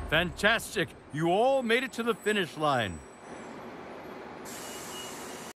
Fantastic! You all made it to the finish line.